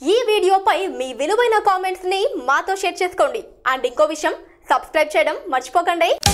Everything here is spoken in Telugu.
ఈ వీడియోపై మీ విలువైన కామెంట్స్ ని మాతో షేర్ చేసుకోండి అండ్ ఇంకో విషయం సబ్స్క్రైబ్ చేయడం మర్చిపోకండి।